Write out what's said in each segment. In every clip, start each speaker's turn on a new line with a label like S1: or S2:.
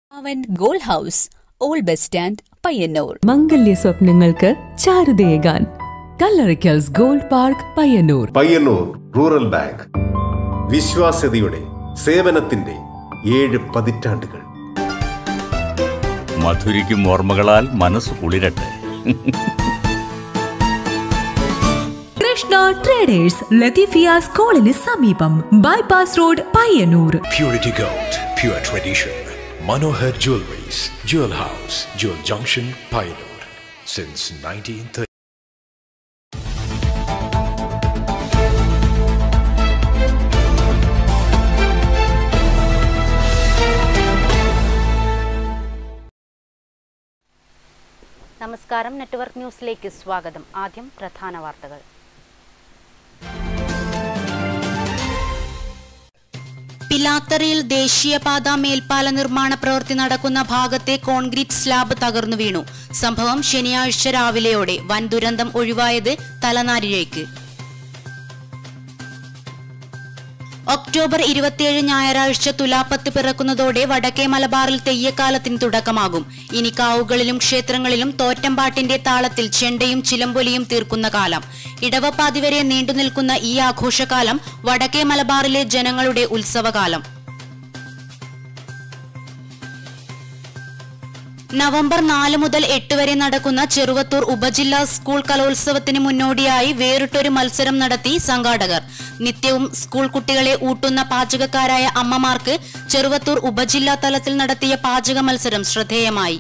S1: അവൻ gold house, old bus stand, Payyanur.
S2: മംഗല്യ സ്വപ്നങ്ങൾക്ക് ചാരുതയേകാൻ Kallarickals gold park, Payyanur.
S3: Payyanur rural bank, വിശ്വാസ്യതയുടെ സേവനത്തിന്റെ 7 പതിറ്റാണ്ടുകൾ.
S4: മധുരിക്കും ഓർമ്മകളാൽ മനസ്സ് കുളിരട്ടെ.
S2: കൃഷ്ണ ട്രേഡേഴ്സ്, ലത്തീഫിയ സ്കൂളിന് സമീപം, bypass road, Payyanur.
S5: Purity Gold, pure tradition. Manohar Jewelries, Jewel House, Jewel Junction, Payyanur, since 1930.
S6: നമസ്കാരം, നെറ്റ്വർക്ക് ന്യൂസിലേക്ക് സ്വാഗതം. ആദ്യം പ്രധാന വാർത്തകൾ. പിലാത്തറയിൽ ദേശീയപാത മേൽപ്പാല നിർമ്മാണ പ്രവൃത്തി നടക്കുന്ന ഭാഗത്തെ കോൺക്രീറ്റ് സ്ലാബ് തകർന്നു വീണു. സംഭവം ശനിയാഴ്ച രാവിലെയോടെ. വൻ ദുരന്തം ഒഴിവായത് തലനാരിഴയ്ക്ക്. ഒക്ടോബർ 27 ഞായറാഴ്ച തുലാപ്പത്ത് പിറക്കുന്നതോടെ വടക്കേ മലബാറിൽ തെയ്യക്കാലത്തിന് തുടക്കമാകും. ഇനി കാവുകളിലും ക്ഷേത്രങ്ങളിലും തോറ്റമ്പാട്ടിന്റെ താളത്തിൽ ചെണ്ടയും ചിലമ്പൊലിയും തീർക്കുന്ന കാലം. ഇടവപ്പാതി വരെ നീണ്ടുനിൽക്കുന്ന ഈ ആഘോഷകാലം വടക്കേ മലബാറിലെ ജനങ്ങളുടെ ഉത്സവകാലം. നവംബർ 4 മുതൽ 8 വരെ നടക്കുന്ന ചെറുവത്തൂർ ഉപജില്ലാ സ്കൂൾ കലോത്സവത്തിന് മുന്നോടിയായി വേറിട്ടൊരു മത്സരം നടത്തി സംഘാടകർ. നിത്യവും സ്കൂൾ കുട്ടികളെ ഊട്ടുന്ന പാചകക്കാരായ അമ്മമാർക്ക് ചെറുവത്തൂർ ഉപജില്ലാ തലത്തിൽ നടത്തിയ പാചക മത്സരം ശ്രദ്ധേയമായി.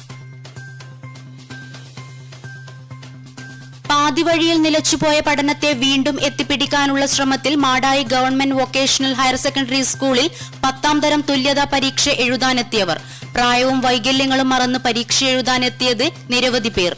S6: പാതിവഴിയിൽ നിലച്ചുപോയ പഠനത്തെ വീണ്ടും എത്തിപ്പിടിക്കാനുള്ള ശ്രമത്തിൽ Madayi government vocational higher secondary സ്കൂളിൽ 10ാം തരം തുല്യതാ പരീക്ഷ എഴുതാനെത്തിയവർ. പ്രായവും വൈകല്യങ്ങളും മറന്ന് പരീക്ഷ എഴുതാനെത്തിയത് നിരവധി പേർ.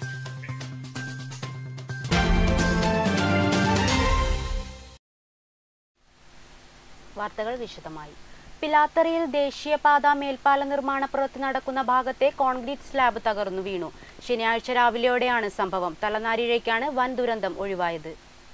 S6: വാർത്തകൾ വിശദമായി. പിലാത്തറയിൽ ദേശീയപാത മേൽപ്പാല നിർമ്മാണ പ്രവൃത്തി നടക്കുന്ന ഭാഗത്തെ കോൺക്രീറ്റ് സ്ലാബ് തകർന്നു വീണു. ശനിയാഴ്ച രാവിലെയോടെയാണ് സംഭവം. തലനാരിഴയ്ക്കാണ് വൻ ദുരന്തം ഒഴിവായത്.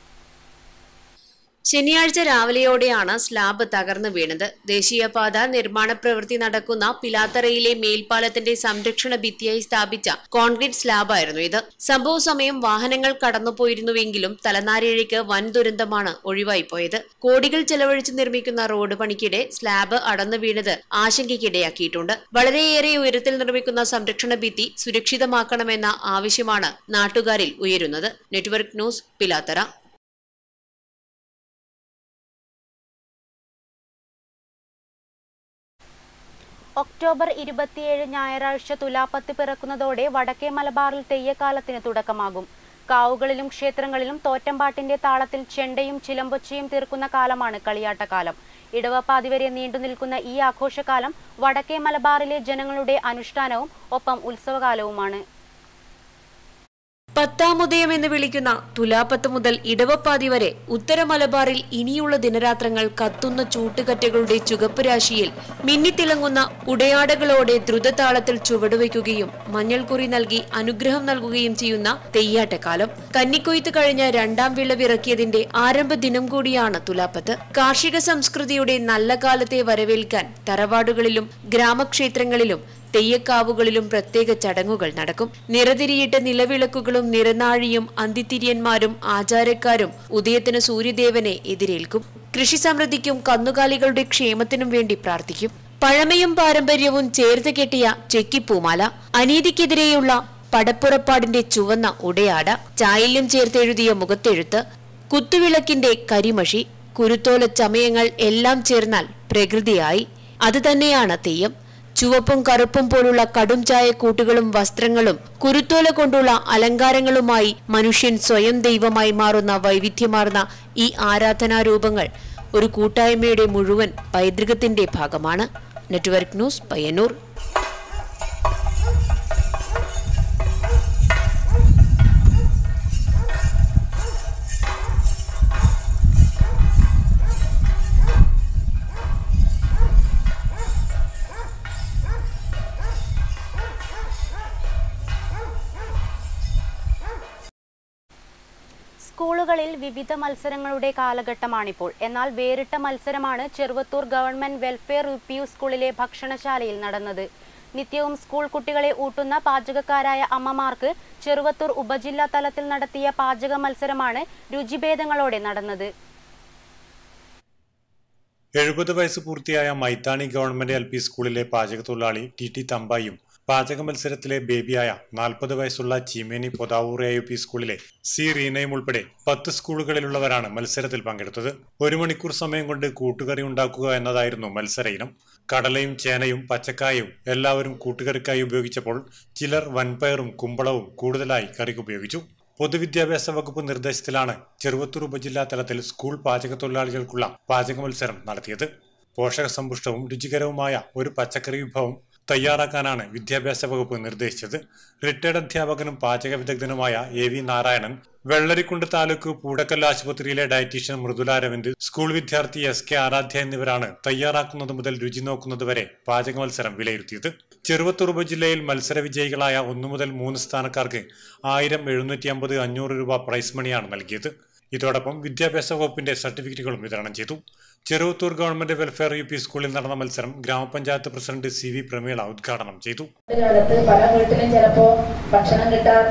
S7: ശനിയാഴ്ച രാവിലെയോടെയാണ് സ്ലാബ് തകർന്നു വീണത്. ദേശീയപാത നിർമ്മാണ പ്രവൃത്തി നടക്കുന്ന പിലാത്തറയിലെ മേൽപ്പാലത്തിന്റെ സംരക്ഷണ ഭിത്തിയായി സ്ഥാപിച്ച കോൺക്രീറ്റ് സ്ലാബായിരുന്നു ഇത്. സംഭവ സമയം വാഹനങ്ങൾ കടന്നുപോയിരുന്നുവെങ്കിലും തലനാരിഴയ്ക്ക് വൻ ദുരന്തമാണ് ഒഴിവായിപ്പോയത്. കോടികൾ ചെലവഴിച്ച് നിർമ്മിക്കുന്ന റോഡ് പണിക്കിടെ സ്ലാബ് അടർന്നു വീണത് ആശങ്കയ്ക്കിടയാക്കിയിട്ടുണ്ട്. വളരെയേറെ ഉയരത്തിൽ നിർമ്മിക്കുന്ന സംരക്ഷണ ഭിത്തി സുരക്ഷിതമാക്കണമെന്ന ആവശ്യമാണ് നാട്ടുകാരിൽ ഉയരുന്നത്. Network news, Pilathara.
S6: ഒക്ടോബർ 27 ഞായറാഴ്ച തുലാപ്പത്ത് പിറക്കുന്നതോടെ വടക്കേ മലബാറിൽ തെയ്യക്കാലത്തിന് തുടക്കമാകും. കാവുകളിലും ക്ഷേത്രങ്ങളിലും തോറ്റമ്പാട്ടിന്റെ താളത്തിൽ ചെണ്ടയും ചിലമ്പൊച്ചയും തീർക്കുന്ന കാലമാണ് കളിയാട്ടക്കാലം. ഇടവപ്പാതി വരെ നീണ്ടുനിൽക്കുന്ന ഈ ആഘോഷകാലം വടക്കേ മലബാറിലെ ജനങ്ങളുടെ അനുഷ്ഠാനവും ഒപ്പം ഉത്സവകാലവുമാണ്.
S7: 10ാം ഉദയം എന്ന് വിളിക്കുന്ന തുലാപ്പത്ത് മുതൽ ഇടവപ്പാതി വരെ ഉത്തര മലബാറിൽ ഇനിയുള്ള ദിനരാത്രങ്ങൾ കത്തുന്ന ചൂട്ടുകറ്റകളുടെ ചുവപ്പ് രാശിയിൽ മിന്നിത്തിളങ്ങുന്ന ഉടയാടകളോടെ ദ്രുതതാളത്തിൽ ചുവടുവയ്ക്കുകയും മഞ്ഞൾക്കുറി നൽകി അനുഗ്രഹം നൽകുകയും ചെയ്യുന്ന തെയ്യാട്ടക്കാലം. കന്നിക്കൊയ്ത്ത് കഴിഞ്ഞ 2ാം വിളവിറക്കിയതിന്റെ ആരംഭ ദിനം കൂടിയാണ് തുലാപ്പത്ത്. കാർഷിക സംസ്കൃതിയുടെ നല്ല കാലത്തെ വരവേൽക്കാൻ തറവാടുകളിലും ഗ്രാമക്ഷേത്രങ്ങളിലും തെയ്യക്കാവുകളിലും പ്രത്യേക ചടങ്ങുകൾ നടക്കും. നിറതിരിയിട്ട നിലവിളക്കുകളും നിറനാഴിയും അന്തിത്തിരിയന്മാരും ആചാരക്കാരും ഉദയത്തിന് സൂര്യദേവനെ എതിരേൽക്കും. കൃഷി സമൃദ്ധിക്കും കന്നുകാലികളുടെ ക്ഷേമത്തിനും വേണ്ടി പ്രാർത്ഥിക്കും. പഴമയും പാരമ്പര്യവും ചേർത്ത് കെട്ടിയ ചെക്കിപ്പൂമാല, അനീതിക്കെതിരെയുള്ള പടപ്പുറപ്പാടിന്റെ ചുവന്ന ഉടയാട, ചായല്യം ചേർത്തെഴുതിയ മുഖത്തെഴുത്ത്, കുത്തുവിളക്കിന്റെ കരിമഷി, കുരുത്തോല ചമയങ്ങൾ എല്ലാം ചേർന്നാൽ പ്രകൃതിയായി. അത് തന്നെയാണ് തെയ്യം. ചുവപ്പും കറുപ്പും പോലുള്ള കടും ചായ കൂട്ടുകളും വസ്ത്രങ്ങളും കുരുത്തോല കൊണ്ടുള്ള അലങ്കാരങ്ങളുമായി മനുഷ്യൻ സ്വയം ദൈവമായി മാറുന്ന വൈവിധ്യമാർന്ന ഈ ആരാധനാരൂപങ്ങൾ ഒരു കൂട്ടായ്മയുടെ മുഴുവൻ പൈതൃകത്തിന്റെ ഭാഗമാണ്. Network news, Payyanur.
S6: സ്കൂളുകൾ സ്കൂളുകളിൽ വിവിധ മത്സരങ്ങളുടെ കാലഘട്ടമാണിപ്പോൾ. എന്നാൽ വേറിട്ട മത്സരമാണ് ചെറുവത്തൂർ ഗവൺമെന്റ് വെൽഫെയർ UPU സ്കൂളിലെ ഭക്ഷണശാലയിൽ നടന്നത്. നിത്യവും സ്കൂൾ കുട്ടികളെ ഊട്ടുന്ന പാചകക്കാരായ അമ്മമാർക്ക് ചെറുവത്തൂർ ഉപജില്ലാ തലത്തിൽ നടത്തിയ പാചക മത്സരമാണ് രുചിഭേദങ്ങളോടെ നടന്നത്.
S8: 70 വയസ്സ് പൂർത്തിയായ മൈത്താണി ഗവൺമെന്റ് LP സ്കൂളിലെ പാചക തൊഴിലാളി TT തമ്പായും പാചക മത്സരത്തിലെ ബേബിയായ 40 വയസ്സുള്ള ചീമേനി പൊതാവൂർ AUP സ്കൂളിലെ C റീനയും ഉൾപ്പെടെ 10 സ്കൂളുകളിലുള്ളവരാണ് മത്സരത്തിൽ പങ്കെടുത്തത്. 1 മണിക്കൂർ സമയം കൊണ്ട് കൂട്ടുകറി ഉണ്ടാക്കുക എന്നതായിരുന്നു മത്സര ഇനം. കടലയും ചേനയും പച്ചക്കായും എല്ലാവരും കൂട്ടുകറിക്കായി ഉപയോഗിച്ചപ്പോൾ ചിലർ വൻപയറും കുമ്പളവും കൂടുതലായി കറിക്ക് ഉപയോഗിച്ചു. പൊതുവിദ്യാഭ്യാസ വകുപ്പ് നിർദ്ദേശത്തിലാണ് ചെറുവത്തൂർ ഉപജില്ലാ തലത്തിൽ സ്കൂൾ പാചക തൊഴിലാളികൾക്കുള്ള പാചക മത്സരം നടത്തിയത്. പോഷകസമ്പുഷ്ടവും രുചികരവുമായ ഒരു പച്ചക്കറി വിഭവം തയ്യാറാക്കാനാണ് വിദ്യാഭ്യാസ വകുപ്പ് നിർദ്ദേശിച്ചത്. റിട്ടയർഡ് അധ്യാപകനും പാചക വിദഗ്ധനുമായ AV നാരായണൻ, വെള്ളരിക്കുണ്ട് താലൂക്ക് പൂടക്കൽ ആശുപത്രിയിലെ ഡയറ്റീഷ്യൻ മൃദുല അരവിന്ദ്, സ്കൂൾ വിദ്യാർത്ഥി SK ആരാധ്യ എന്നിവരാണ് തയ്യാറാക്കുന്നത് മുതൽ രുചി നോക്കുന്നത് വരെ പാചക മത്സരം വിലയിരുത്തിയത്. ചെറുവത്തൂർ ഉപജില്ലയിൽ മത്സര വിജയികളായ 1 മുതൽ 3 സ്ഥാനക്കാർക്ക് 1000, 750, 500 രൂപ പ്രൈസ് മണിയാണ് നൽകിയത്. ഇതോടൊപ്പം വിദ്യാഭ്യാസ വകുപ്പിന്റെ സർട്ടിഫിക്കറ്റുകളും വിതരണം ചെയ്തു. ചെറുവത്തൂർ ഗവൺമെന്റ് വെൽഫെയർ UP സ്കൂളിൽ നടന്ന മത്സരം ഗ്രാമപഞ്ചായത്ത് പ്രസിഡന്റ് CV പ്രമീള ഉദ്ഘാടനം ചെയ്തു.
S9: പല വീട്ടിലും ചിലപ്പോ ഭക്ഷണം കിട്ടാത്ത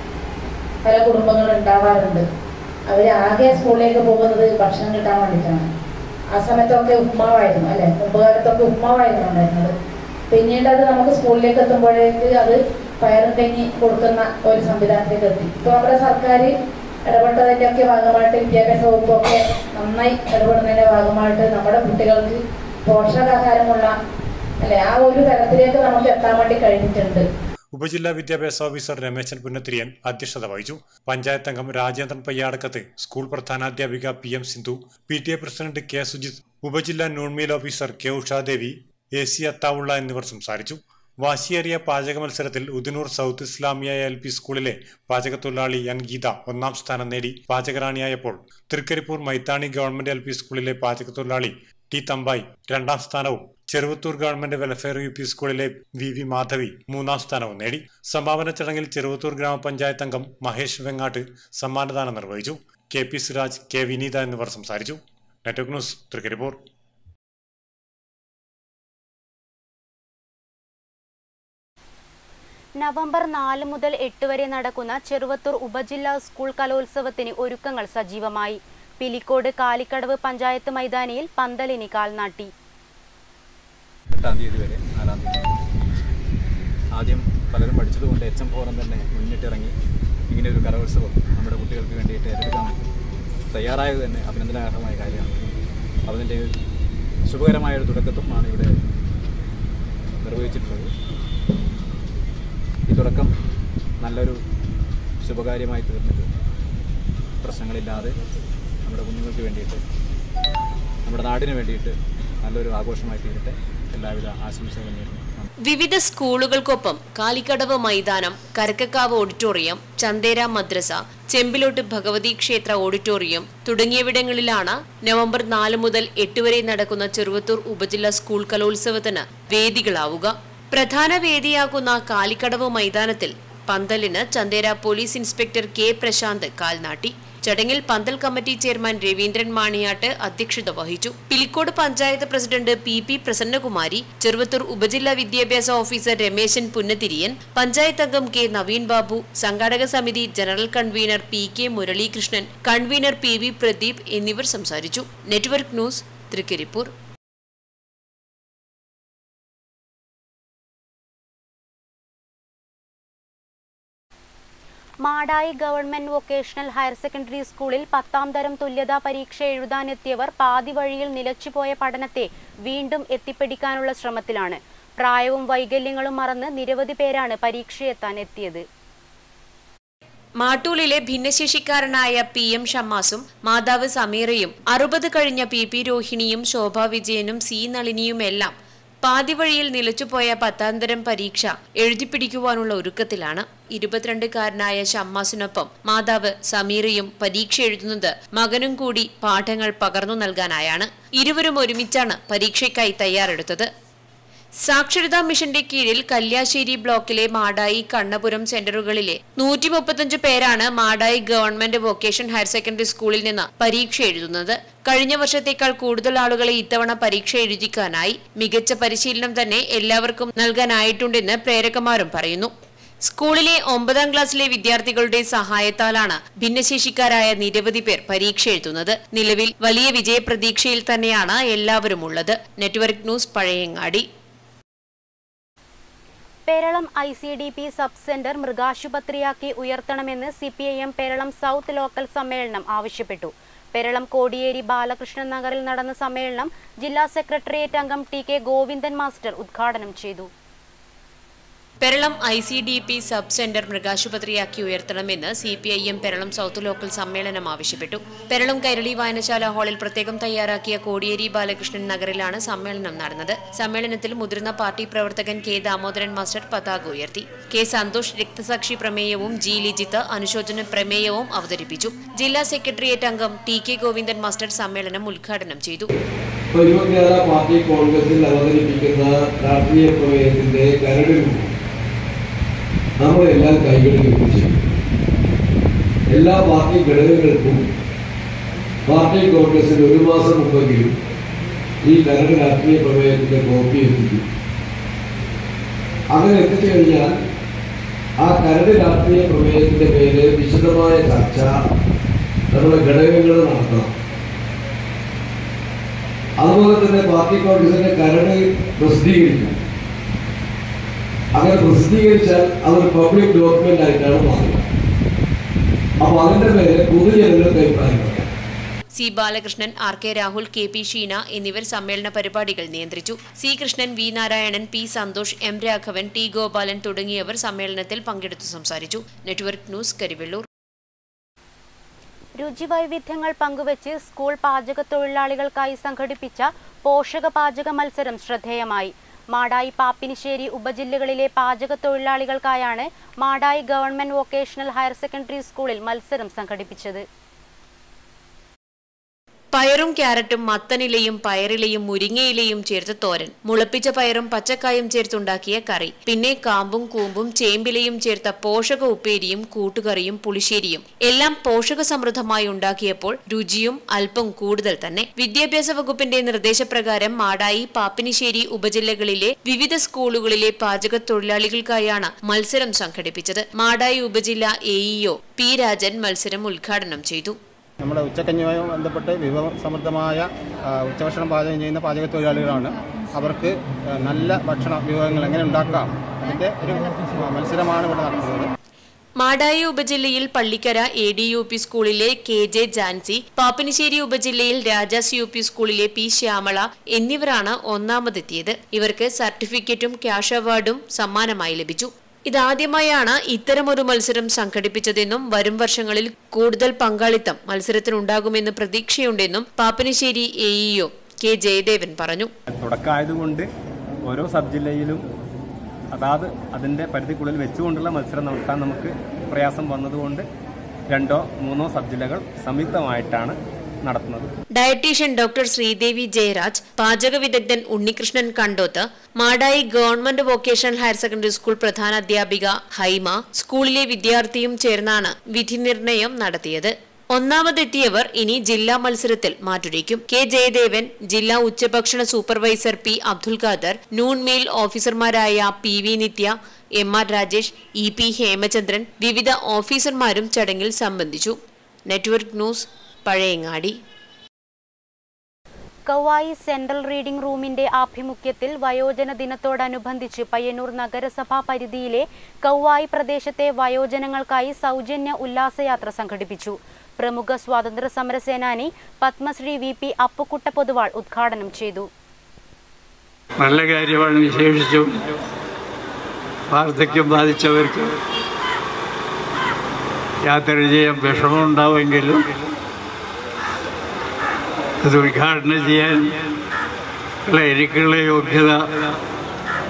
S9: പല കുടുംബങ്ങൾ ഉണ്ടാവാറുണ്ട്. അവര് ആകെ സ്കൂളിലേക്ക് പോകുന്നത് ഭക്ഷണം കിട്ടാൻ വേണ്ടിയിട്ടാണ്. ആ സമയത്തൊക്കെ ഉപ്മാവായിരുന്നു അല്ലെ, മുമ്പ് കാലത്തൊക്കെ ഉപ്മാവായിരുന്നു ഉണ്ടായിരുന്നത്. പിന്നീട് അത് നമുക്ക് സ്കൂളിലേക്ക് എത്തുമ്പോഴേക്ക് അത് പയറും കഞ്ഞി കൊടുക്കുന്ന ഒരു സംവിധാനത്തിലേക്ക് എത്തി. ഇപ്പൊ നമ്മുടെ സർക്കാർ ഇടപെട്ടതിന്റെ ഒക്കെ ഭാഗമായിട്ട് വിദ്യാഭ്യാസ വകുപ്പൊക്കെ നന്നായി ഇടപെടുന്നതിന്റെ ഭാഗമായിട്ട് നമ്മുടെ കുട്ടികൾക്ക് പോഷകാഹാരമുള്ള അല്ലെ ആ ഒരു തരത്തിലേക്ക് നമുക്ക് എത്താൻ വേണ്ടി കഴിഞ്ഞിട്ടുണ്ട്.
S8: ഉപജില്ലാ വിദ്യാഭ്യാസ ഓഫീസർ രമേശൻ പുന്നത്തിരിയൻ അധ്യക്ഷത വഹിച്ചു. പഞ്ചായത്ത് അംഗം രാജേന്ദ്രൻ പയ്യാടക്കത്ത്, സ്കൂൾ പ്രധാനാധ്യാപിക PM Sindhu, PTA president K Sujith, ഉപജില്ലാ noon meal officer K Ushadevi, AC Athavulla എന്നിവർ സംസാരിച്ചു. വാശിയേറിയ പാചക മത്സരത്തിൽ ഉദിനൂർ സൗത്ത് ഇസ്ലാമിയ LP സ്കൂളിലെ പാചക തൊഴിലാളി N ഗീത 1ാം സ്ഥാനം നേടി പാചകറാണിയായപ്പോൾ തൃക്കരിപ്പൂർ മൈത്താണി ഗവൺമെന്റ് LP സ്കൂളിലെ പാചക തൊഴിലാളി T തമ്പായി 2ാം സ്ഥാനവും ചെറുവത്തൂർ ഗവൺമെന്റ് വെൽഫെയർ UP സ്കൂളിലെ VV മാധവി 3ാം സ്ഥാനവും നേടി. സമാപന ചടങ്ങിൽ ചെറുവത്തൂർ ഗ്രാമപഞ്ചായത്ത് അംഗം മഹേഷ് വെങ്ങാട്ട് സമ്മാനദാനം നിർവഹിച്ചു. KP സിറാജ്, K വിനീത എന്നിവർ സംസാരിച്ചു. Network news, Trikaripur.
S6: നവംബർ 4 മുതൽ 8 വരെ നടക്കുന്ന ചെറുവത്തൂർ ഉപജില്ലാ സ്കൂൾ കലോത്സവത്തിന് ഒരുക്കങ്ങൾ സജീവമായി. പിലിക്കോട് കാലിക്കടവ് പഞ്ചായത്ത് മൈതാനിയിൽ പന്തലിന് കാൽനാട്ടി.
S10: 8-ാം തീയതി വരെ 4-ാം തീയതി ആദ്യം പലരും പഠിച്ചതുകൊണ്ട് HM ഫോറം തന്നെ മുന്നിട്ടിറങ്ങി ഇങ്ങനെ ഒരു കലോത്സവം നമ്മുടെ കുട്ടികൾക്ക് വേണ്ടിയിട്ട് ഏറ്റെടുക്കാൻ തയ്യാറായത് തന്നെ അഭിനന്ദനാർഹമായ കാര്യമാണ്. അതിൻ്റെ ശുഭകരമായൊരു തുടക്കത്വമാണ് ഇവിടെ നിർവഹിച്ചിട്ടുള്ളത്. ഈ തുടക്കം നല്ലൊരു ശുഭകാര്യമായി തീർന്നിട്ട് പ്രശ്നങ്ങളില്ലാതെ നമ്മുടെ കുഞ്ഞുങ്ങൾക്ക് വേണ്ടിയിട്ട് നമ്മുടെ നാടിന് വേണ്ടിയിട്ട് നല്ലൊരു ആഘോഷമായി തീരട്ടെ. എല്ലാവിധ ആശംസകളും നേരുന്നു.
S7: വിവിധ സ്കൂളുകൾക്കൊപ്പം കാലിക്കടവ് മൈതാനം, കരക്കക്കാവ് ഓഡിറ്റോറിയം, ചന്തേര മദ്രസ, ചെമ്പിലോട്ട് ഭഗവതി ക്ഷേത്ര ഓഡിറ്റോറിയം തുടങ്ങിയവിടങ്ങളിലാണ് നവംബർ 4 മുതൽ 8 വരെ നടക്കുന്ന ചെറുവത്തൂർ ഉപജില്ലാ സ്കൂൾ കലോത്സവത്തിന് വേദികളാവുക. പ്രധാന വേദിയാകുന്ന കാലിക്കടവ് മൈതാനത്തിൽ പന്തലിന് Chanthera police inspector K Prashanth കാൽനാട്ടി. ചടങ്ങിൽ പന്തൽ കമ്മിറ്റി ചെയർമാൻ രവീന്ദ്രൻ മാണിയാട്ട് അധ്യക്ഷത വഹിച്ചു. പിലിക്കോട് പഞ്ചായത്ത് പ്രസിഡന്റ് PP പ്രസന്നകുമാരി, ചെറുവത്തൂർ ഉപജില്ലാ വിദ്യാഭ്യാസ ഓഫീസർ രമേശൻ പുന്നത്തിരിയൻ, പഞ്ചായത്ത് അംഗം K നവീൻ ബാബു, സംഘാടക സമിതി general convener PK Muralikrishnan, convener PV Pradeep എന്നിവർ സംസാരിച്ചു. Network news, Trikaripur.
S6: Madayi government vocational higher secondary സ്കൂളിൽ 10ാം തരം തുല്യതാ പരീക്ഷ എഴുതാനെത്തിയവർ പാതി വഴിയിൽ നിലച്ചുപോയ പഠനത്തെ വീണ്ടും എത്തിപ്പിടിക്കാനുള്ള ശ്രമത്തിലാണ്. പ്രായവും വൈകല്യങ്ങളും മറന്ന് നിരവധി പേരാണ് പരീക്ഷയെത്താൻ എത്തിയത്.
S7: മാട്ടൂലിലെ ഭിന്നശേഷിക്കാരനായ PM ഷമ്മാസും മാതാവ് സമീറയും 60 കഴിഞ്ഞ PP രോഹിണിയും ശോഭാ വിജയനും C നളിനിയുമെല്ലാം പാതിവഴിയിൽ നിലച്ചുപോയ 10ാം തരം പരീക്ഷ എഴുതിപ്പിടിക്കുവാനുള്ള ഒരുക്കത്തിലാണ്. 22-കാരനായ ഷമ്മാസിനൊപ്പം മാതാവ് സമീറയും പരീക്ഷ എഴുതുന്നത് മകനും കൂടി പാഠങ്ങൾ പകർന്നു നൽകാനായാണ്. ഇരുവരും ഒരുമിച്ചാണ് പരീക്ഷയ്ക്കായി തയ്യാറെടുത്തത്. സാക്ഷരതാ മിഷന്റെ കീഴിൽ കല്യാശ്ശേരി ബ്ലോക്കിലെ മാടായി കണ്ണപുരം സെന്ററുകളിലെ 135 പേരാണ് Madayi government vocation higher secondary സ്കൂളിൽ നിന്ന് പരീക്ഷ എഴുതുന്നത്. കഴിഞ്ഞ വർഷത്തേക്കാൾ കൂടുതൽ ആളുകളെ ഇത്തവണ പരീക്ഷ എഴുതിക്കാനായി. മികച്ച പരിശീലനം തന്നെ എല്ലാവർക്കും നൽകാനായിട്ടുണ്ടെന്ന് പ്രേരകന്മാരും പറയുന്നു. സ്കൂളിലെ 9ാം ക്ലാസ്സിലെ വിദ്യാർത്ഥികളുടെ സഹായത്താലാണ് ഭിന്നശേഷിക്കാരായ നിരവധി പേർ പരീക്ഷ എഴുതുന്നത്. നിലവിൽ വലിയ വിജയപ്രതീക്ഷയിൽ തന്നെയാണ് എല്ലാവരും ഉള്ളത്. Network news, Pazhayangadi.
S11: Peralam ICDP sub centre മൃഗാശുപത്രിയാക്കി ഉയർത്തണമെന്ന് CPIM പേരളം സൗത്ത് ലോക്കൽ സമ്മേളനം ആവശ്യപ്പെട്ടു. പേരളം കോടിയേരി ബാലകൃഷ്ണൻ നഗറിൽ നടന്ന സമ്മേളനം ജില്ലാ സെക്രട്ടേറിയറ്റ് അംഗം TK ഗോവിന്ദൻ മാസ്റ്റർ ഉദ്ഘാടനം ചെയ്തു.
S7: പേരളം ICDP സബ് സെന്റർ മൃഗാശുപത്രിയാക്കി ഉയർത്തണമെന്ന് CPIM പേരളം സൗത്ത് ലോക്കൽ സമ്മേളനം ആവശ്യപ്പെട്ടു. പേരളം കൈരളി വായനശാല ഹാളിൽ പ്രത്യേകം തയ്യാറാക്കിയ കോടിയേരി ബാലകൃഷ്ണൻ നഗറിലാണ് സമ്മേളനം നടന്നത്. സമ്മേളനത്തിൽ മുതിർന്ന പാർട്ടി പ്രവർത്തകൻ K ദാമോദരൻ മാസ്റ്റർ പതാക ഉയർത്തി. K സന്തോഷ് രക്തസാക്ഷി പ്രമേയവും G ലിജിത്ത് അനുശോചന പ്രമേയവും അവതരിപ്പിച്ചു. ജില്ലാ സെക്രട്ടേറിയറ്റ് അംഗം TK ഗോവിന്ദൻ മാസ്റ്റർ സമ്മേളനം ഉദ്ഘാടനം ചെയ്തു.
S12: പാർട്ടി കോൺഗ്രസിൽ അവതരിപ്പിക്കുന്ന രാഷ്ട്രീയ പ്രമേയത്തിന്റെ കരട് നമ്മളെല്ലാം കൈകളിൽ ചെയ്യും. എല്ലാ പാർട്ടി ഘടകങ്ങൾക്കും പാർട്ടി കോൺഗ്രസിൽ 1 മാസം മുമ്പെങ്കിലും ഈ കരട് രാഷ്ട്രീയ പ്രമേയത്തിന്റെ കോപ്പി എത്തിക്കും. അങ്ങനെ എത്തിച്ചു കഴിഞ്ഞാൽ ആ കരട് രാഷ്ട്രീയ പ്രമേയത്തിന്റെ പേര് വിശദമായ ചർച്ച നമ്മുടെ ഘടകങ്ങൾ നടത്തണം. അതുപോലെ തന്നെ പാർട്ടി കോൺഗ്രസിന്റെ കരട് പ്രസിദ്ധീകരിക്കും. അങ്ങനെ പ്രസിദ്ധീകരിച്ചാൽ അതൊരു പബ്ലിക് ഡോക്യുമെന്റ് ആയിട്ടാണ് മാറുക. അപ്പൊ അതിന്റെ പേര് പൊതുജനങ്ങൾക്ക് അഭിപ്രായം പറയാം.
S7: C Balakrishnan, RK Rahul, KP Sheena എന്നിവർ സമ്മേളന പരിപാടികൾ നിയന്ത്രിച്ചു. C Krishnan, V Narayanan, P Santhosh, M Raghavan, T Gopalan തുടങ്ങിയവർ സമ്മേളനത്തിൽ പങ്കെടുത്തു സംസാരിച്ചു. Network news, Karivellur.
S11: രുചിവൈവിധ്യങ്ങൾ പങ്കുവച്ച് സ്കൂൾ പാചക തൊഴിലാളികൾക്കായി സംഘടിപ്പിച്ച പോഷക പാചക മത്സരം ശ്രദ്ധേയമായി. മാടായി, പാപ്പിനിശ്ശേരി ഉപജില്ലകളിലെ പാചക തൊഴിലാളികൾക്കായാണ് Madayi government vocational higher secondary സ്കൂളിൽ മത്സരം സംഘടിപ്പിച്ചത്.
S7: പയറും ക്യാരറ്റും മത്തനിലയും പയറിലയും മുരിങ്ങയിലയും ചേർത്ത് തോരൻ, മുളപ്പിച്ച പയറും പച്ചക്കായും ചേർത്തുണ്ടാക്കിയ കറി, പിന്നെ കാമ്പും കൂമ്പും ചേമ്പിലയും ചേർത്ത പോഷക ഉപ്പേരിയും കൂട്ടുകറിയും പുളിശ്ശേരിയും എല്ലാം പോഷക സമൃദ്ധമായി ഉണ്ടാക്കിയപ്പോൾ രുചിയും അല്പം കൂടുതൽ തന്നെ. വിദ്യാഭ്യാസ വകുപ്പിന്റെ നിർദ്ദേശപ്രകാരം മാടായി, പാപ്പിനിശ്ശേരി ഉപജില്ലകളിലെ വിവിധ സ്കൂളുകളിലെ പാചക തൊഴിലാളികൾക്കായാണ് മത്സരം സംഘടിപ്പിച്ചത്. മാടായി ഉപജില്ല AEO P രാജൻ മത്സരം ഉദ്ഘാടനം ചെയ്തു.
S13: നമ്മുടെ ഉച്ചക്കഞ്ഞുമായി ബന്ധപ്പെട്ട് വിഭവസമൃദ്ധമായ ഉച്ചഭക്ഷണം പാചകം ചെയ്യുന്ന പാചക തൊഴിലാളികളാണ്. അവർക്ക് നല്ല ഭക്ഷണ വിഭവങ്ങൾ എങ്ങനെ ഉണ്ടാക്കാം അതിൻ്റെ ഒരു മത്സരമാണ് ഇവിടെ നടക്കുന്നത്.
S7: മാടായി ഉപജില്ലയിൽ പള്ളിക്കര ADUP സ്കൂളിലെ KJ ജാൻസി, പാപ്പിനിശ്ശേരി ഉപജില്ലയിൽ രാജാസ് UP സ്കൂളിലെ P ശ്യാമള എന്നിവരാണ് ഒന്നാമതെത്തിയത്. ഇവർക്ക് സർട്ടിഫിക്കറ്റും ക്യാഷ് അവാർഡും സമ്മാനമായി ലഭിച്ചു. ഇതാദ്യമായാണ് ഇത്തരമൊരു മത്സരം സംഘടിപ്പിച്ചതെന്നും വരും വർഷങ്ങളിൽ കൂടുതൽ പങ്കാളിത്തം മത്സരത്തിനുണ്ടാകുമെന്ന് പ്രതീക്ഷയുണ്ടെന്നും പാപ്പിനിശ്ശേരി AEO K ജയദേവൻ പറഞ്ഞു.
S14: തുടക്കമായതുകൊണ്ട് ഓരോ സബ് ജില്ലയിലും അതാത് അതിൻ്റെ പരിധിക്കുള്ളിൽ വെച്ചുകൊണ്ടുള്ള മത്സരം നടത്താൻ നമുക്ക് പ്രയാസം വന്നതുകൊണ്ട് 2 or 3 സബ് ജില്ലകൾ സംയുക്തമായിട്ടാണ് നടത്തുന്നത്.
S7: ഡയറ്റീഷ്യൻ ഡോക്ടർ ശ്രീദേവി ജയരാജ്, പാചക വിദഗ്ധൻ Unnikrishnan Kandoth, Madayi government vocational higher secondary school പ്രധാനാധ്യാപിക ഹൈമ, സ്കൂളിലെ വിദ്യാർത്ഥിയും ചേർന്നാണ് വിധി നിർണയം നടത്തിയത്. ഒന്നാമതെത്തിയവർ ഇനി ജില്ലാ മത്സരത്തിൽ മാറ്റുരയ്ക്കും. K ജയദേവൻ, ജില്ലാ ഉച്ചഭക്ഷണ supervisor P Abdul Khader, noon meal ഓഫീസർമാരായ PV Nithya, MR Rajesh, EP Hemachandran, വിവിധ ഓഫീസർമാരും ചടങ്ങിൽ സംബന്ധിച്ചു. Network news, Pazhayangadi.
S11: Kauvayi central reading റൂമിന്റെ ആഭിമുഖ്യത്തിൽ വയോജന ദിനത്തോടനുബന്ധിച്ച് പയ്യന്നൂർ നഗരസഭാ പരിധിയിലെ കൗവായി പ്രദേശത്തെ വയോജനങ്ങൾക്കായി സൗജന്യ ഉല്ലാസയാത്ര സംഘടിപ്പിച്ചു. പ്രമുഖ സ്വാതന്ത്ര്യ സമര സേനാനി പത്മശ്രീ VP അപ്പുക്കുട്ട പൊതുവാൾ ഉദ്ഘാടനം ചെയ്തു.
S15: നല്ല കാര്യമാണ്. വിശേഷിച്ചും വാർദ്ധക്യം ബാധിച്ചവർക്ക് യാത്ര ചെയ്യാൻ വിഷമമുണ്ടാവുമെങ്കിലും അത് ഉദ്ഘാടനം ചെയ്യാൻ എനിക്കുള്ള യോഗ്യത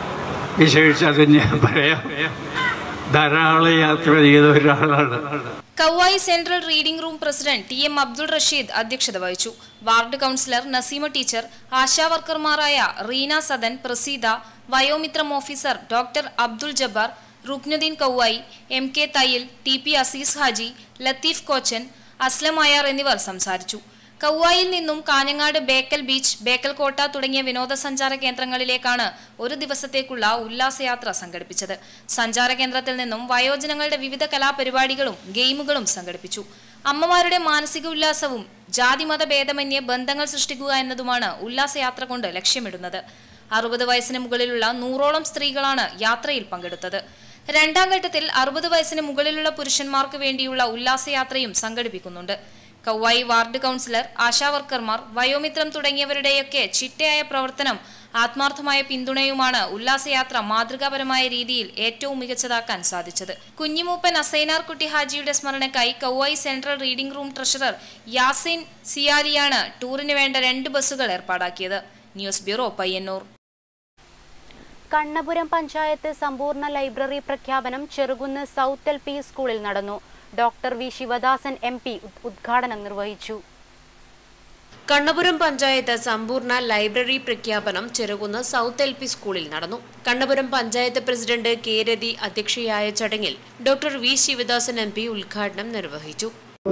S15: വിശേഷിച്ച് അത് ഞാൻ പറയാം. ധാരാളം യാത്ര ചെയ്ത ഒരാളാണ്.
S16: Kauvayi central reading room president T M Abdul Rasheed അധ്യക്ഷത വഹിച്ചു. Ward councillor Naseema teacher, Asha വർക്കർമാരായ Reena Sadan, Praseeda, Vayomithram officer doctor Abdul Jabbar, Rukhnuddin Kauvayi, M K Thayyil, T P Azeez Haji, Latheef Kochan, Aslam Ayar എന്നിവർ സംസാരിച്ചു. കൗവായിൽ നിന്നും കാഞ്ഞങ്ങാട് ബേക്കൽ ബീച്ച്, ബേക്കൽ കോട്ട തുടങ്ങിയ വിനോദസഞ്ചാര കേന്ദ്രങ്ങളിലേക്കാണ് ഒരു ദിവസത്തേക്കുള്ള ഉല്ലാസയാത്ര സംഘടിപ്പിച്ചത്. സഞ്ചാര കേന്ദ്രത്തിൽ നിന്നും വയോജനങ്ങളുടെ വിവിധ കലാപരിപാടികളും ഗെയിമുകളും സംഘടിപ്പിച്ചു. അമ്മമാരുടെ മാനസിക ഉല്ലാസവും ജാതിമത ഭേദമന്യേ ബന്ധങ്ങൾ സൃഷ്ടിക്കുക എന്നതുമാണ് ഉല്ലാസയാത്ര കൊണ്ട് ലക്ഷ്യമിടുന്നത്. 60 വയസ്സിന് മുകളിലുള്ള 100ഓളം സ്ത്രീകളാണ് യാത്രയിൽ പങ്കെടുത്തത്. രണ്ടാം ഘട്ടത്തിൽ 60 വയസ്സിന് മുകളിലുള്ള പുരുഷന്മാർക്ക് വേണ്ടിയുള്ള ഉല്ലാസയാത്രയും സംഘടിപ്പിക്കുന്നുണ്ട്. കൗവായി വാർഡ് കൗൺസിലർ, ആശാവർക്കർമാർ, വയോമിത്രം തുടങ്ങിയവരുടെയൊക്കെ ചിട്ടയായ പ്രവർത്തനം, ആത്മാർത്ഥമായ പിന്തുണയുമാണ് ഉല്ലാസയാത്ര മാതൃകാപരമായ രീതിയിൽ ഏറ്റവും മികച്ചതാക്കാൻ സാധിച്ചത്. കുഞ്ഞിമൂപ്പൻ അസൈനാർ കുട്ടി ഹാജിയുടെ സ്മരണയ്ക്കായി Kauvayi central reading room treasurer Yasin സിയാലിയാണ് ടൂറിന് വേണ്ട 2 ബസ്സുകൾ ഏർപ്പാടാക്കിയത്. News bureau, Payyanur.
S11: കണ്ണപുരം പഞ്ചായത്ത് സമ്പൂർണ്ണ ലൈബ്രറി പ്രഖ്യാപനം ചെറുകുന്ന് സൗത്ത് LP സ്കൂളിൽ നടന്നു. ഡോക്ടർ വി ശിവദാസൻ MP ഉദ്ഘാടനം നിർവഹിച്ചു.
S7: കണ്ണപുരം പഞ്ചായത്ത് സമ്പൂർണ്ണ ലൈബ്രറി പ്രഖ്യാപനം ചെറുകുന്ന് സൗത്ത് LP സ്കൂളിൽ നടന്നു. കണ്ണപുരം പഞ്ചായത്ത് പ്രസിഡന്റ് കെ രതി അധ്യക്ഷയായ ചടങ്ങിൽ ഡോക്ടർ വി ശിവദാസൻ MP ഉദ്ഘാടനം നിർവഹിച്ചു.